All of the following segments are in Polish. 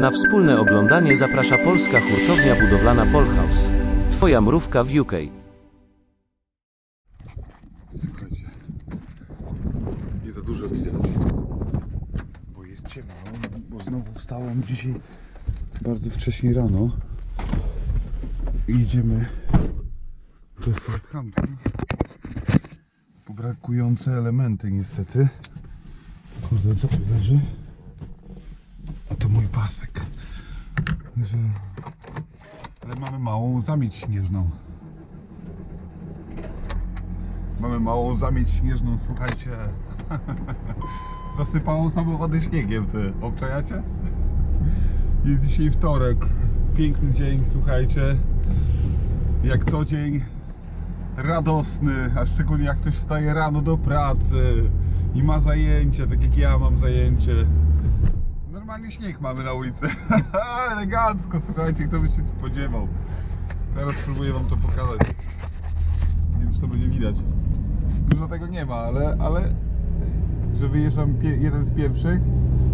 Na wspólne oglądanie zaprasza polska hurtownia budowlana Polhouse. Twoja mrówka w UK. Słuchajcie, nie za dużo widać, bo jest ciemno, bo znowu wstałem dzisiaj bardzo wcześnie rano i idziemy do Southampton po brakujące elementy niestety. Kurde, co tu leży? A to mój pasek. Ale mamy małą zamieć śnieżną. Mamy małą zamieć śnieżną, słuchajcie. Zasypało samochody śniegiem, ty. Obczajacie? Jest dzisiaj wtorek. Piękny dzień, słuchajcie. Jak co dzień. Radosny, a szczególnie jak ktoś wstaje rano do pracy i ma zajęcie, tak jak ja mam zajęcie. Normalnie śnieg mamy na ulicy. Elegancko, słuchajcie, kto by się spodziewał. Teraz spróbuję wam to pokazać. Nie wiem, czy to będzie widać. Dużo tego nie ma, ale że wyjeżdżam jeden z pierwszych.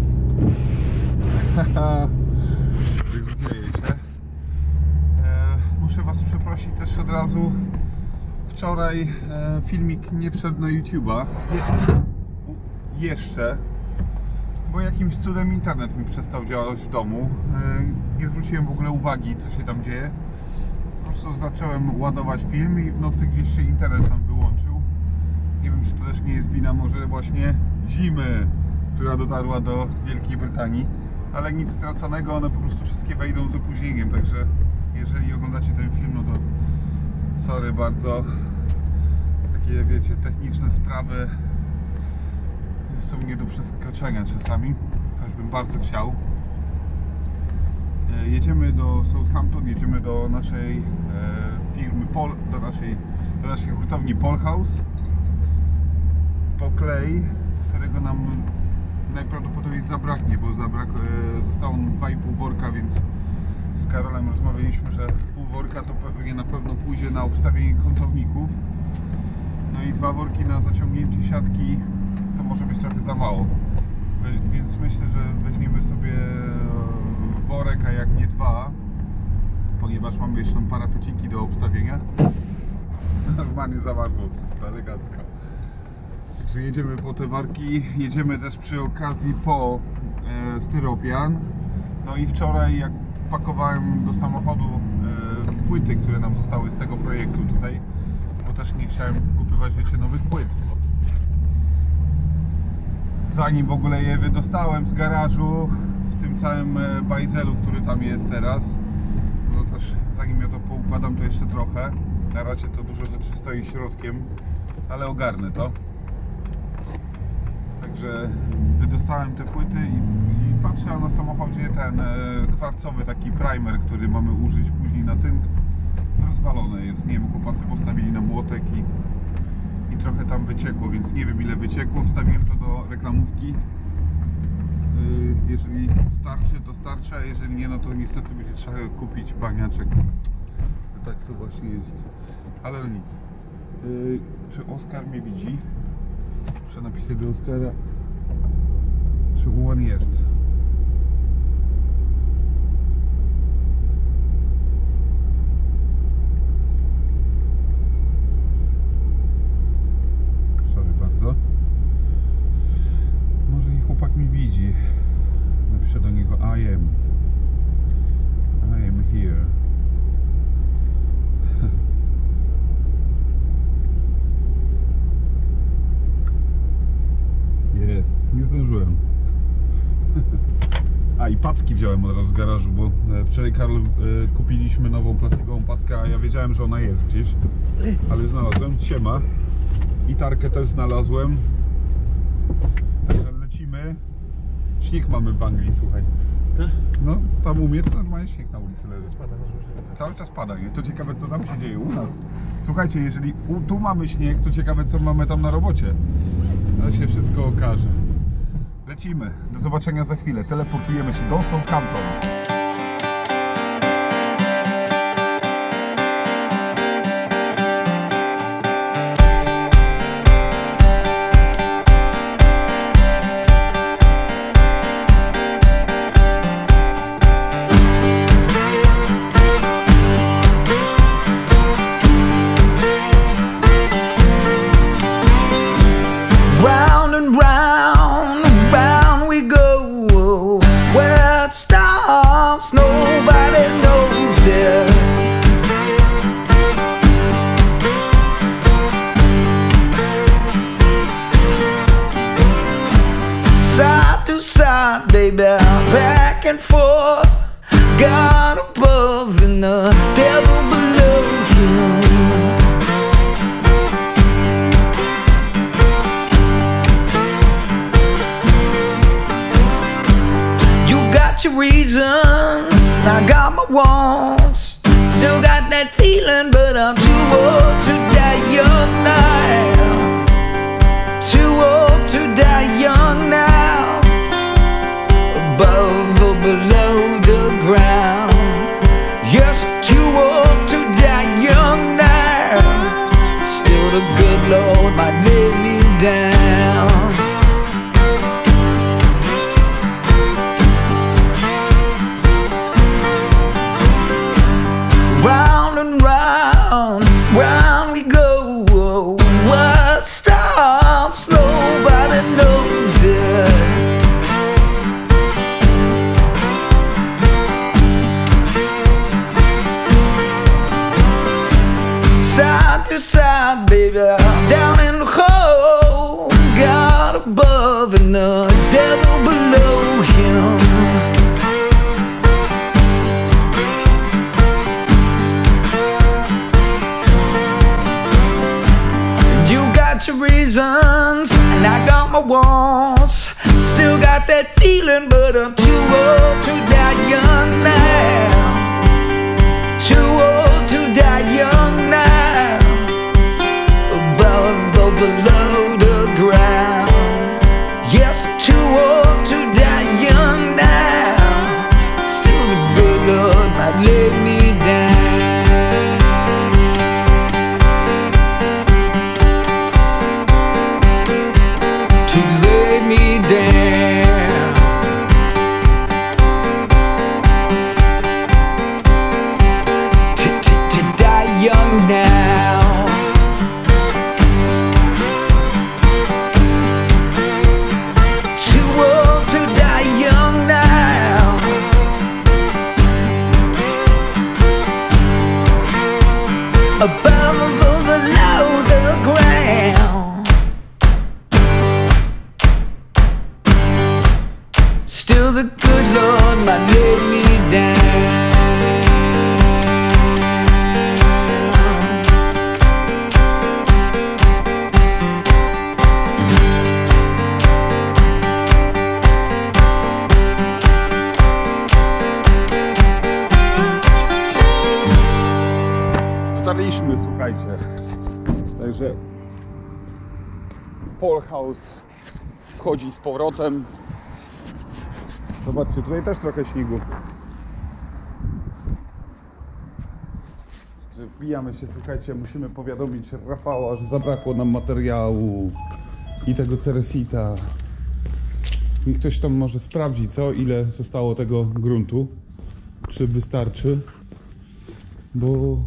Dzieje się. Muszę was przeprosić też od razu. Wczoraj filmik nie wszedł na YouTube'a. Jeszcze. Bo jakimś cudem internet mi przestał działać w domu. Nie zwróciłem w ogóle uwagi, co się tam dzieje. Po prostu zacząłem ładować film i w nocy gdzieś się internet tam wyłączył. Nie wiem, czy to też nie jest wina może właśnie zimy, która dotarła do Wielkiej Brytanii. Ale nic straconego, one po prostu wszystkie wejdą z opóźnieniem. Także jeżeli oglądacie ten film, no to sorry bardzo. Takie, wiecie, techniczne sprawy są nie do przeskoczenia czasami, choć bym bardzo chciał. Jedziemy do Southampton, jedziemy do naszej firmy, do naszej hurtowni Polhouse po klej, którego nam najprawdopodobniej zabraknie, bo zostało nam 2,5 worka, więc z Karolem rozmawialiśmy, że pół worka to pewnie na pewno pójdzie na obstawienie kątowników. No i 2 worki na zaciągnięcie siatki to może być trochę za mało, więc myślę, że weźmiemy sobie worek, a jak nie 2, ponieważ mamy jeszcze tam parapeciki do obstawienia. Normalnie za bardzo, to elegancko. Także jedziemy po te warki, jedziemy też przy okazji po styropian. No i wczoraj, jak pakowałem do samochodu płyty, które nam zostały z tego projektu tutaj, bo też nie chciałem kupywać, wiecie, nowych płyt. Zanim w ogóle je wydostałem z garażu, w tym całym bajzelu, który tam jest teraz, no też zanim ja to poukładam, to jeszcze trochę. Na razie to dużo rzeczy stoi środkiem, ale ogarnę to. Także wydostałem te płyty i patrzę na samochodzie ten kwarcowy taki primer, który mamy użyć później na tynk. Rozwalony jest, nie wiem, chłopacy postawili na młotek i trochę tam wyciekło, więc nie wiem ile wyciekło. Wstawiłem to do reklamówki. Jeżeli starczy, to starczy, a jeżeli nie, no to niestety będzie trzeba kupić baniaczek. Tak to właśnie jest. Ale no nic. Czy Oskar mnie widzi? Muszę napisać do Oskara, czy on jest. Sorry bardzo. Może i chłopak mi widzi. Napiszę do niego I am here. Jest, nie zdążyłem. A i packi wziąłem od razu z garażu, bo wczoraj Karol kupiliśmy nową plastikową packę, a ja wiedziałem, że ona jest gdzieś, ale znalazłem, siema. I tarkę też znalazłem. Także lecimy. Śnieg mamy w Anglii, słuchaj. No, tam u mnie to normalnie śnieg na ulicy leży. Cały czas pada, nie? To ciekawe, co tam się dzieje u nas. Słuchajcie, jeżeli tu mamy śnieg, to ciekawe, co mamy tam na robocie. To się wszystko okaże. Lecimy. Do zobaczenia za chwilę. Teleportujemy się do Southampton. what stops, nobody knows it. Side to side, baby, back and forth, God above and the devil below you. Your reasons, I got my wants, still got that feeling, but I'm too old to die young now. Too old to die young now. Above or below the ground. Yes, too old to die young now. Still the good Lord might lay me down. Round and round, round we go. What stops, nobody knows it. Side to side, baby, down in the hole, God above and the devil below him. Your reasons, and I got my wants, still got that feeling, but I'm too old to die young now. Too old to die young now. Above or below the ground. Yes, I'm too old to die young now. Still the good Lord might lay me down. Above or below the ground. Still the good Lord might lay me down. Dotarliśmy, słuchajcie. Także Polhaus wchodzi z powrotem. Zobaczcie, tutaj też trochę śniegu. Wbijamy się, słuchajcie, musimy powiadomić Rafała, że zabrakło nam materiału i tego ceresita. I ktoś tam może sprawdzi, co, ile zostało tego gruntu, czy wystarczy, bo...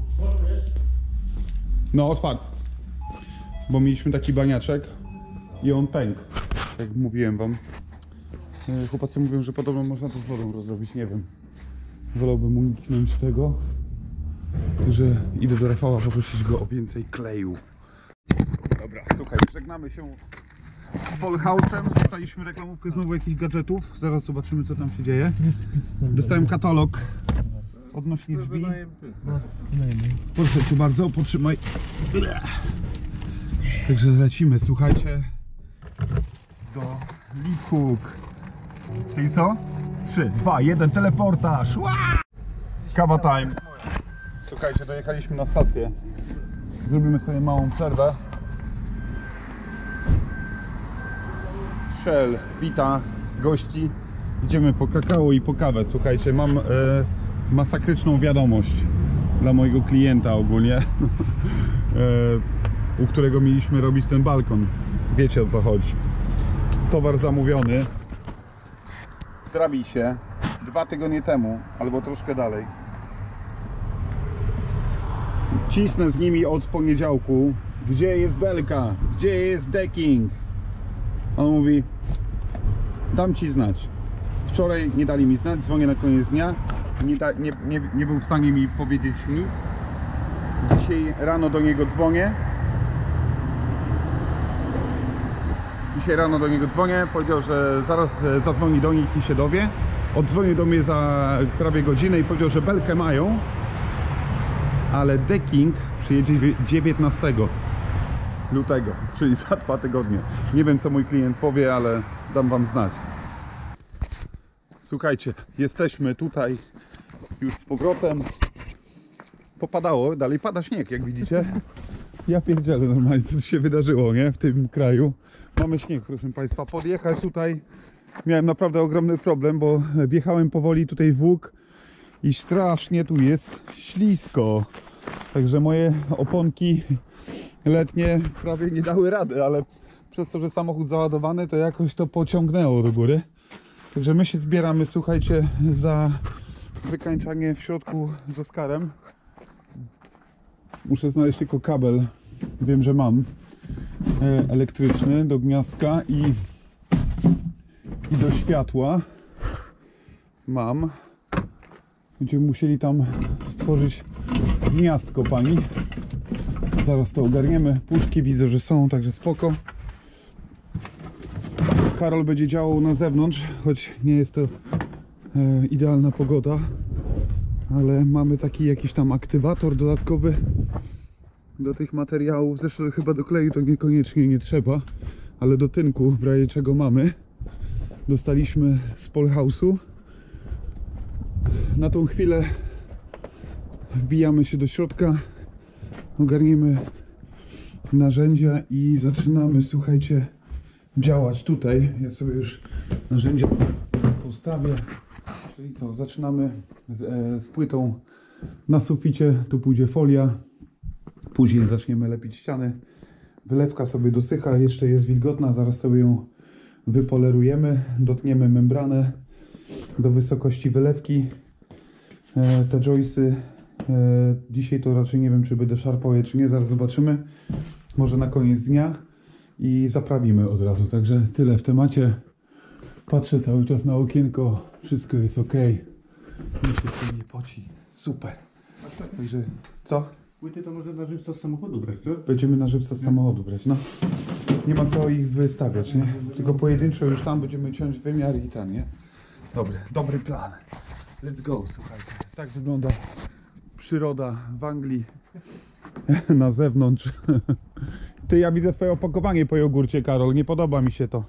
No, otwarty. Bo mieliśmy taki baniaczek i on pękł. Jak mówiłem wam. Chłopacy mówią, że podobno można to z wodą rozrobić, nie wiem. Wolałbym uniknąć tego. Także idę do Rafała poprosić go o więcej kleju. Dobra, słuchaj, żegnamy się z Polhausem. Dostaliśmy reklamówkę znowu jakichś gadżetów. Zaraz zobaczymy, co tam się dzieje. Dostałem katalog odnośnie drzwi. Proszę cię bardzo, potrzymaj. Także lecimy, słuchajcie, do Leap Hook. Czyli co? 3, 2, 1, teleportaż. Kawa time. Słuchajcie, dojechaliśmy na stację. Zrobimy sobie małą przerwę. Shell wita gości. Idziemy po kakao i po kawę. Słuchajcie, mam masakryczną wiadomość dla mojego klienta ogólnie, u którego mieliśmy robić ten balkon. Wiecie, o co chodzi. Towar zamówiony w Drabisie 2 tygodnie temu, albo troszkę dalej. Cisnę z nimi od poniedziałku. Gdzie jest belka? Gdzie jest decking? On mówi: dam ci znać. Wczoraj nie dali mi znać, dzwonię na koniec dnia. Nie był w stanie mi powiedzieć nic. Dzisiaj rano do niego dzwonię. Powiedział, że zaraz zadzwoni do nich i się dowie. Oddzwonił do mnie za prawie godzinę i powiedział, że belkę mają, ale decking przyjedzie 19 lutego, czyli za 2 tygodnie. Nie wiem, co mój klient powie, ale dam wam znać. Słuchajcie, jesteśmy tutaj już z powrotem. Popadało, dalej pada śnieg, jak widzicie. Ja pierdzielę normalnie, co się wydarzyło, nie? W tym kraju. Mamy śnieg, proszę Państwa. Podjechać tutaj miałem naprawdę ogromny problem, bo wjechałem powoli tutaj w łuk i strasznie tu jest ślisko. Także moje oponki letnie prawie nie dały rady, ale przez to, że samochód załadowany, to jakoś to pociągnęło do góry. Także my się zbieramy, słuchajcie, za wykańczanie w środku z Oskarem. Muszę znaleźć tylko kabel, wiem, że mam, elektryczny do gniazdka i do światła mam. Będziemy musieli tam stworzyć gniazdko, pani. Zaraz to ogarniemy. Puszki widzę, że są, także spoko. Karol będzie działał na zewnątrz, choć nie jest to idealna pogoda, ale mamy taki jakiś tam aktywator dodatkowy do tych materiałów. Zresztą chyba do kleju to niekoniecznie nie trzeba, ale do tynku w razie czego mamy. Dostaliśmy z Polhouse'u. Na tą chwilę wbijamy się do środka, ogarniemy narzędzia i zaczynamy, słuchajcie, działać tutaj. Ja sobie już narzędzia postawię. Czyli co, zaczynamy z płytą na suficie, tu pójdzie folia, później zaczniemy lepić ściany. Wylewka sobie dosycha, jeszcze jest wilgotna, zaraz sobie ją wypolerujemy, dotniemy membranę do wysokości wylewki. Te joysy dzisiaj to raczej nie wiem, czy będę szarpał je, czy nie, zaraz zobaczymy, może na koniec dnia i zaprawimy od razu. Także tyle w temacie. Patrzę cały czas na okienko, wszystko jest ok. Nic się tu nie poci, super. Także co? Płyty to może na żywca z samochodu brać, co? Będziemy na żywca z samochodu brać, no. Nie ma co ich wystawiać, nie? Tylko pojedynczo już tam będziemy ciąć wymiar i ten, nie? Dobry plan. Let's go, słuchajcie. Tak wygląda przyroda w Anglii na zewnątrz. Ty, ja widzę twoje opakowanie po jogurcie, Karol. Nie podoba mi się to.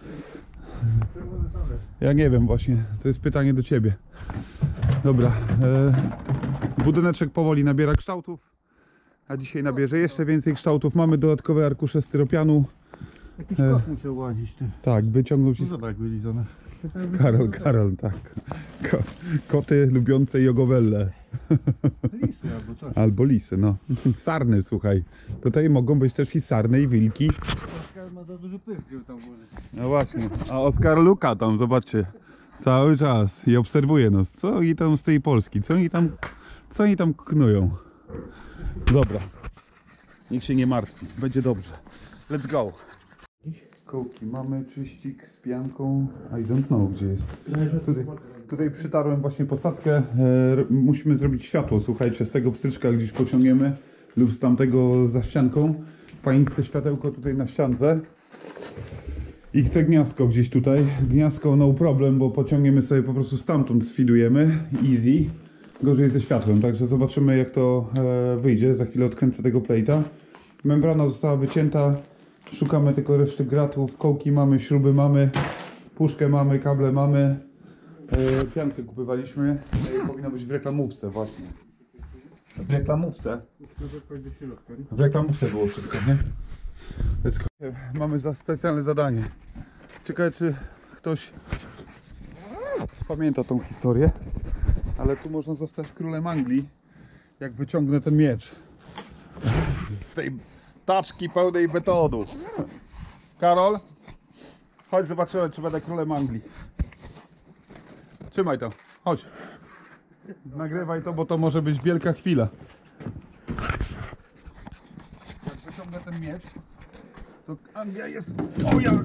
Ja nie wiem właśnie. To jest pytanie do ciebie. Dobra. Budyneczek powoli nabiera kształtów. A dzisiaj nabierze jeszcze więcej kształtów. Mamy dodatkowe arkusze styropianu. Jakiś kot musiał łazić, ty. Tak, wyciągnął ci... No zobacz, jak wylizone. Karol, tak. Koty lubiące jogowelle. Lisy albo coś. Albo lisy, no. Sarny, słuchaj. Tutaj mogą być też i sarny, i wilki. Oskar ma za duży pysk, żeby tam włożyć. No właśnie. A Oskar luka tam, zobaczcie. Cały czas i obserwuje nas. Co oni tam z tej Polski? Co oni tam knują? Dobra. Niech się nie martwi. Będzie dobrze. Let's go. Kołki mamy, czyścik z pianką. I don't know, gdzie jest. Tutaj przytarłem właśnie posadzkę. Musimy zrobić światło, słuchajcie, z tego pstryczka gdzieś pociągniemy lub z tamtego za ścianką. Pani chce światełko tutaj na ściance i chce gniazdko gdzieś tutaj. Gniazdko no problem, bo pociągniemy sobie po prostu stamtąd, sfidujemy. Easy. Gorzej ze światłem, także zobaczymy, jak to wyjdzie. Za chwilę odkręcę tego plate'a. Membrana została wycięta. Szukamy tylko reszty gratów. Kołki mamy, śruby mamy, puszkę mamy, kable mamy. Piankę kupywaliśmy. Powinno być w reklamówce właśnie. W reklamówce. W reklamówce było wszystko, nie? Let's go. Mamy specjalne zadanie. Ciekawe, czy ktoś pamięta tą historię. Ale tu można zostać królem Anglii, jak wyciągnę ten miecz z tej taczki pełnej betonu. Karol, chodź, zobaczymy, czy będę królem Anglii. Trzymaj to, chodź. Nagrywaj to, bo to może być wielka chwila. Jak wyciągnę ten miecz, To Anglia jest... O ja!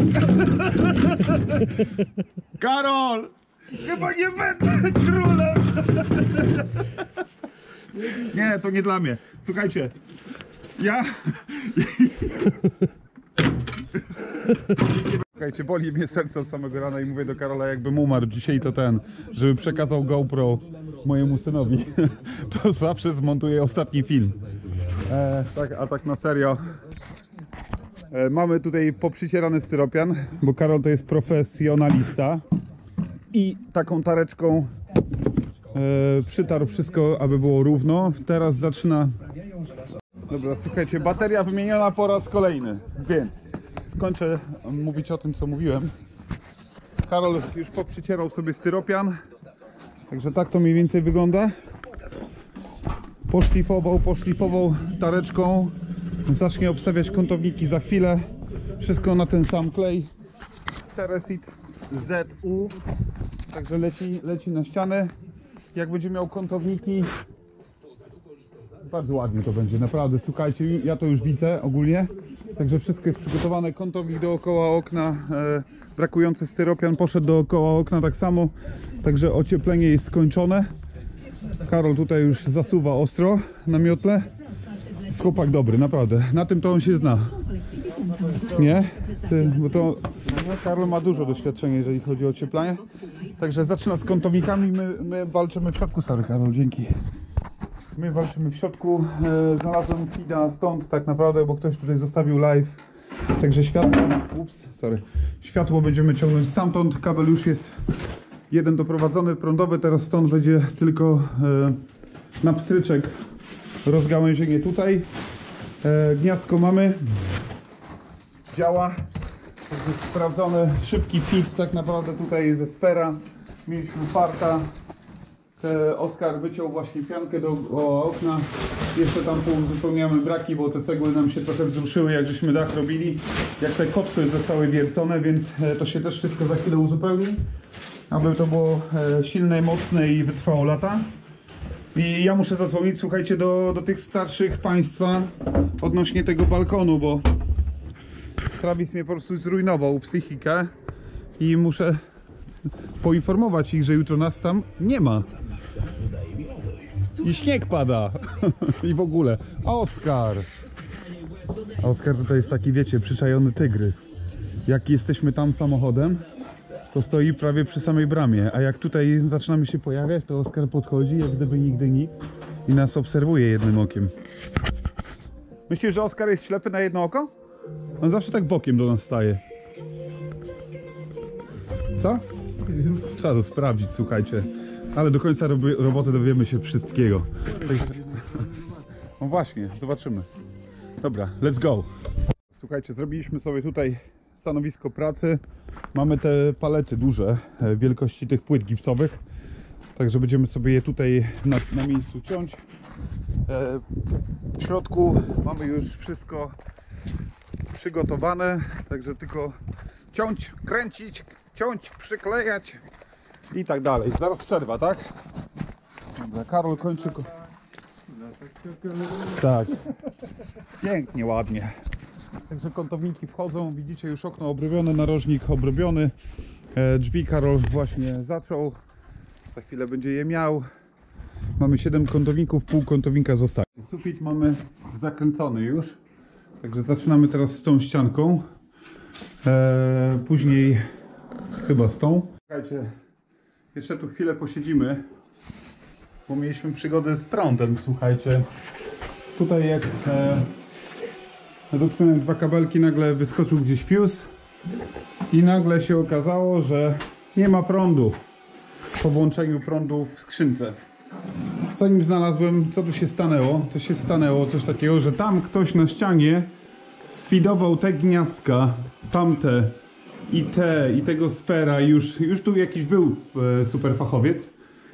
Karol! Chyba nie będę królem! Nie, to nie dla mnie. Słuchajcie, ja... Słuchajcie, boli mnie serce od samego rana i mówię do Karola, jakbym umarł dzisiaj, to żeby przekazał GoPro mojemu synowi. To zawsze zmontuję ostatni film. A tak na serio. Mamy tutaj poprzycierany styropian, bo Karol to jest profesjonalista. I taką tareczką przytarł wszystko, aby było równo. Teraz zaczyna... Dobra, słuchajcie, bateria wymieniona po raz kolejny, więc skończę mówić o tym, co mówiłem. Karol już poprzycierał sobie styropian, także tak to mniej więcej wygląda. Poszlifował tareczką, zacznie obstawiać kątowniki za chwilę. Wszystko na ten sam klej Ceresit ZU, także leci na ścianę. Jak będzie miał kątowniki, bardzo ładnie to będzie, naprawdę, słuchajcie, ja to już widzę ogólnie. Także wszystko jest przygotowane, kątownik dookoła okna, brakujący styropian poszedł dookoła okna tak samo. Także ocieplenie jest skończone. Karol tutaj już zasuwa ostro na miotle. Jest chłopak dobry, naprawdę, na tym to on się zna. Nie? Bo to Karol ma dużo doświadczenia, jeżeli chodzi o ocieplanie. Także zaczyna z kątownikami, my walczymy w środku, sorry Karol, dzięki. My walczymy w środku, znalazłem feeda stąd tak naprawdę, bo ktoś tutaj zostawił live. Także światło będziemy ciągnąć stamtąd, kabel już jest jeden doprowadzony, prądowy, teraz stąd będzie tylko na pstryczek rozgałęzienie tutaj. Gniazdko mamy, działa, jest sprawdzony, szybki fit tak naprawdę tutaj ze Spera, mieliśmy farta. Oskar wyciął właśnie piankę do okna. Jeszcze tam uzupełniamy braki, bo te cegły nam się trochę wzruszyły, jak żeśmy dach robili. Jak te kotwy zostały wiercone, więc to się też wszystko za chwilę uzupełni. Aby to było silne, mocne i wytrwało lata. I ja muszę zadzwonić, słuchajcie, do tych starszych państwa odnośnie tego balkonu, bo Travis mnie po prostu zrujnował psychikę i muszę poinformować ich, że jutro nas tam nie ma. I śnieg pada. I w ogóle. Oskar tutaj jest taki, wiecie, przyczajony tygrys. Jak jesteśmy tam samochodem, to stoi prawie przy samej bramie. A jak tutaj zaczynamy się pojawiać, to Oskar podchodzi, jak gdyby nigdy nikt, i nas obserwuje jednym okiem. Myślisz, że Oskar jest ślepy na jedno oko? On zawsze tak bokiem do nas staje. Co? Trzeba to sprawdzić, słuchajcie. Ale do końca roboty dowiemy się wszystkiego. No właśnie, zobaczymy. Dobra, let's go. Słuchajcie, zrobiliśmy sobie tutaj stanowisko pracy. Mamy te palety duże, wielkości tych płyt gipsowych. Także będziemy sobie je tutaj na miejscu ciąć. W środku mamy już wszystko przygotowane. Także tylko ciąć, kręcić, ciąć, przyklejać i tak dalej. Zaraz przerwa, tak? Dobra, Karol kończy. Tak. Pięknie, ładnie. Także kątowniki wchodzą. Widzicie już okno obrobione, narożnik obrobiony. Drzwi Karol właśnie zaczął. Za chwilę będzie je miał. Mamy 7 kątowników, pół kątownika zostaje. Sufit mamy zakręcony już. Także zaczynamy teraz z tą ścianką. Później chyba z tą. Słuchajcie, jeszcze tu chwilę posiedzimy, bo mieliśmy przygodę z prądem, słuchajcie. Tutaj jak dotknąłem 2 kabelki, nagle wyskoczył gdzieś fuse i nagle się okazało, że nie ma prądu po włączeniu prądu w skrzynce. Zanim znalazłem, co tu się stanęło, to się stanęło coś takiego, że tam ktoś na ścianie sfidował te gniazdka, tamte i tego Spera, już tu jakiś był super fachowiec.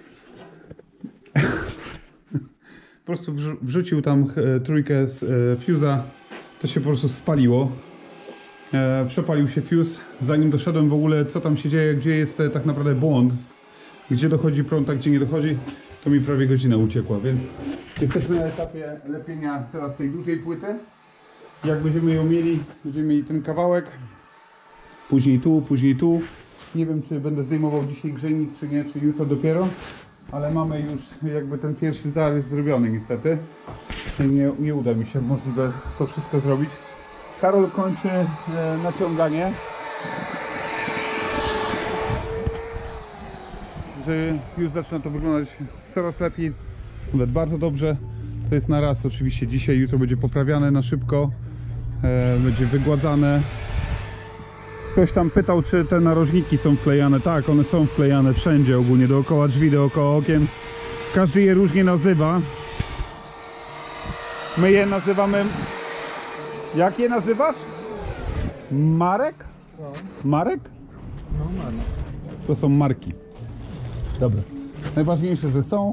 Po prostu wrzucił tam trójkę z fuse'a, to się po prostu spaliło. Przepalił się fuse. Zanim doszedłem w ogóle, co tam się dzieje, gdzie jest tak naprawdę błąd, gdzie dochodzi prąd, a gdzie nie dochodzi, to mi prawie godzina uciekła, więc jesteśmy na etapie lepienia teraz tej dużej płyty. Jak będziemy ją mieli, będziemy mieli ten kawałek. Później tu, później tu. Nie wiem, czy będę zdejmował dzisiaj grzejnik, czy nie, czy jutro dopiero. Ale mamy już jakby ten pierwszy zarys zrobiony niestety. Nie uda mi się możliwe to wszystko zrobić. Karol kończy naciąganie. Że już zaczyna to wyglądać coraz lepiej. Nawet bardzo dobrze. To jest na raz oczywiście dzisiaj, jutro będzie poprawiane na szybko. Będzie wygładzane. Ktoś tam pytał, czy te narożniki są wklejane. Tak, one są wklejane wszędzie ogólnie, dookoła drzwi, dookoła okien. Każdy je różnie nazywa. My je nazywamy... Jak je nazywasz? Marek? Marek? No Marek. To są marki. Dobra. Najważniejsze, że są.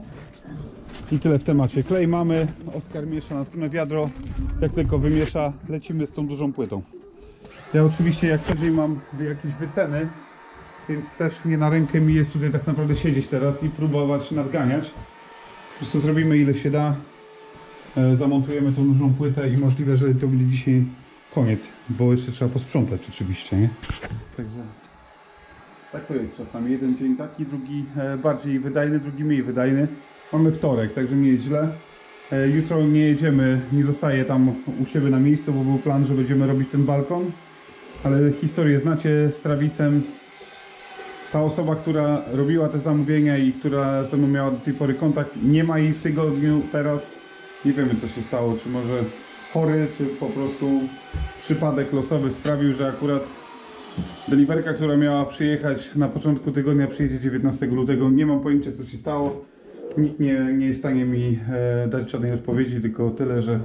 I tyle w temacie. Klej mamy. Oskar miesza następne wiadro. Jak tylko wymiesza, lecimy z tą dużą płytą. Ja oczywiście jak co dzień mam jakieś wyceny, więc też nie na rękę mi jest tutaj tak naprawdę siedzieć teraz i próbować nadganiać. Po prostu zrobimy ile się da. Zamontujemy tą dużą płytę i możliwe, że to będzie dzisiaj koniec, bo jeszcze trzeba posprzątać oczywiście, nie? Także tak to jest czasami. Jeden dzień taki, drugi bardziej wydajny, drugi mniej wydajny. Mamy wtorek, także nie jest źle. Jutro nie jedziemy, nie zostaję tam u siebie na miejscu, bo był plan, że będziemy robić ten balkon. Ale historię znacie z Travisem. Ta osoba, która robiła te zamówienia i która ze mną miała do tej pory kontakt, nie ma jej w tygodniu teraz. Nie wiemy, co się stało, czy może chory, czy po prostu przypadek losowy sprawił, że akurat deliverka, która miała przyjechać na początku tygodnia, przyjedzie 19 lutego. Nie mam pojęcia, co się stało. Nikt nie jest w stanie mi dać żadnej odpowiedzi, tylko tyle, że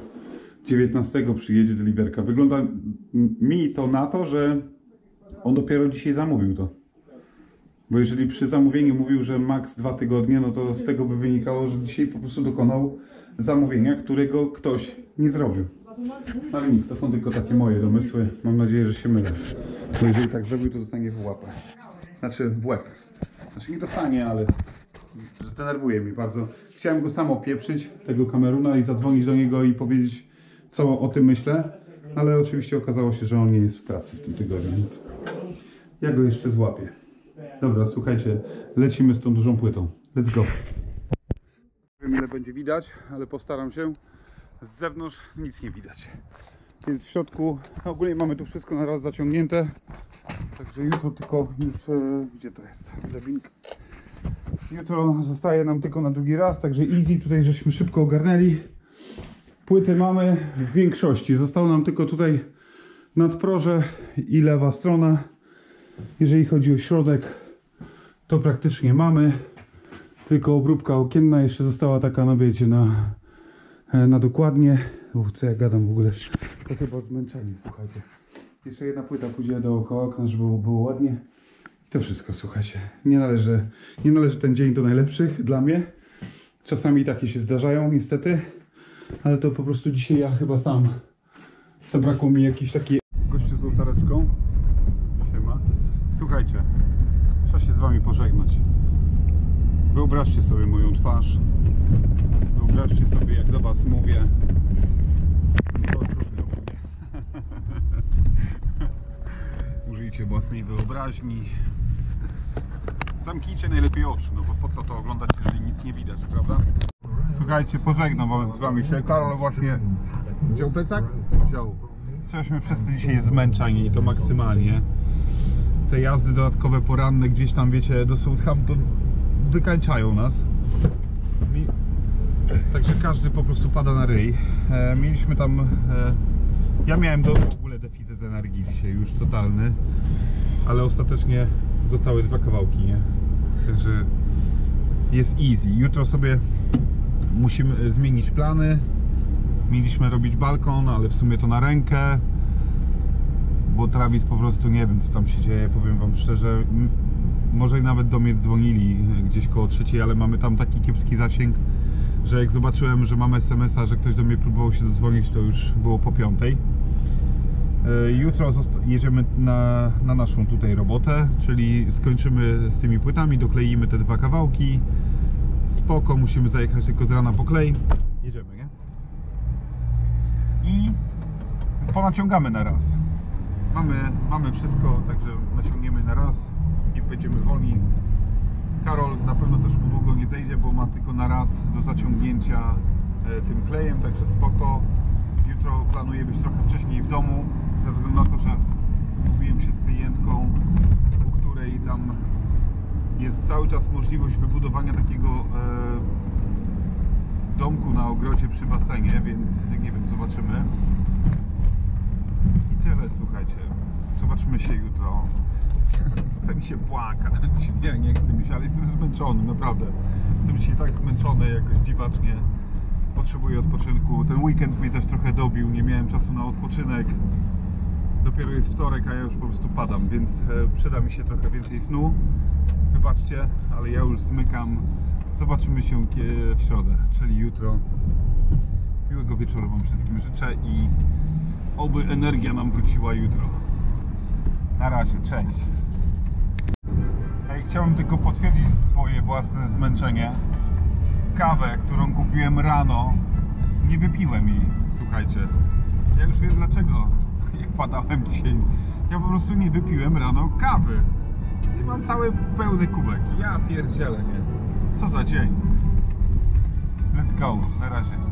19 przyjedzie deliverka. Wygląda mi to na to, że on dopiero dzisiaj zamówił to. Bo jeżeli przy zamówieniu mówił, że maks 2 tygodnie, no to z tego by wynikało, że dzisiaj po prostu dokonał zamówienia, którego ktoś nie zrobił. Ale nic, to są tylko takie moje domysły. Mam nadzieję, że się mylę. Bo jeżeli tak zrobił, to dostanie w łapę. Znaczy w łeb. Znaczy nie dostanie, ale zdenerwuje mi bardzo. Chciałem go sam opieprzyć, tego Kameruna, i zadzwonić do niego i powiedzieć, co o tym myślę. Ale oczywiście okazało się, że on nie jest w pracy w tym tygodniu. Ja go jeszcze złapię. Dobra, słuchajcie, lecimy z tą dużą płytą. Let's go. Nie wiem, ile będzie widać, ale postaram się. Z zewnątrz nic nie widać. Więc w środku ogólnie mamy tu wszystko na raz zaciągnięte. Także jutro tylko już... gdzie to jest? Drabinka. Jutro zostaje nam tylko na drugi raz, także easy. Tutaj żeśmy szybko ogarnęli. Płyty mamy w większości. Zostało nam tylko tutaj nadproże i lewa strona. Jeżeli chodzi o środek, to praktycznie mamy. Tylko obróbka okienna jeszcze została taka, no wiecie, na dokładnie. Co ja gadam w ogóle? To chyba zmęczenie, słuchajcie. Jeszcze jedna płyta pójdzie dookoła okna, żeby było ładnie. I to wszystko, słuchajcie. Nie należy ten dzień do najlepszych dla mnie. Czasami takie się zdarzają, niestety. Ale to po prostu dzisiaj ja chyba sam. Zabrakło mi jakiejś takiej... Gościu z lutareczką. Siema. Słuchajcie, trzeba się z wami pożegnać. Wyobraźcie sobie moją twarz. Wyobraźcie sobie, jak do was mówię. Jestem cały trudny ogólnie. Użyjcie własnej wyobraźni. Zamknijcie najlepiej oczy, no bo po co to oglądać, jeżeli nic nie widać, prawda? Słuchajcie, pożegnam z wami się. Karol właśnie wziął plecak? Wziął. Jesteśmy wszyscy dzisiaj zmęczeni i to maksymalnie. Te jazdy dodatkowe poranne gdzieś tam, wiecie, do Southampton wykańczają nas. Także każdy po prostu pada na ryj. Mieliśmy tam... Ja miałem w ogóle deficyt energii dzisiaj już totalny. Ale ostatecznie zostały 2 kawałki, nie? Także jest easy. Jutro sobie musimy zmienić plany. Mieliśmy robić balkon, ale w sumie to na rękę. Bo Travis po prostu nie wiem, co tam się dzieje, powiem wam szczerze. Może nawet do mnie dzwonili gdzieś koło 3, ale mamy tam taki kiepski zasięg, że jak zobaczyłem, że mamy SMS-a, że ktoś do mnie próbował się dodzwonić, to już było po 5. Jutro jedziemy na naszą tutaj robotę, czyli skończymy z tymi płytami, dokleimy te 2 kawałki. Spoko, musimy zajechać tylko z rana po klej. Jedziemy, nie? I ponaciągamy na raz. Mamy wszystko, także naciągniemy na raz i będziemy wolni. Karol na pewno też mu długo nie zejdzie, bo ma tylko na raz do zaciągnięcia tym klejem, także spoko. Jutro planuję być trochę wcześniej w domu, ze względu na to, że umówiłem się z klientką, u której tam jest cały czas możliwość wybudowania takiego domku na ogrodzie przy basenie, więc nie wiem, zobaczymy. I tyle, słuchajcie. Zobaczymy się jutro. Chce mi się płakać. Nie chcę mi się, ale jestem zmęczony, naprawdę. Jestem dzisiaj tak zmęczony jakoś dziwacznie. Potrzebuję odpoczynku. Ten weekend mnie też trochę dobił, nie miałem czasu na odpoczynek. Dopiero jest wtorek, a ja już po prostu padam, więc przyda mi się trochę więcej snu. Wybaczcie, ale ja już zmykam. Zobaczymy się w środę, czyli jutro. Miłego wieczoru Wam wszystkim życzę i oby energia nam wróciła jutro. Na razie, cześć. Chciałbym tylko potwierdzić swoje własne zmęczenie. Kawę, którą kupiłem rano, nie wypiłem jej, słuchajcie. Ja już wiem dlaczego, jak padałem dzisiaj. Ja po prostu nie wypiłem rano kawy. I mam cały pełny kubek. Ja pierdzielę, nie? Co za dzień. Let's go, na razie.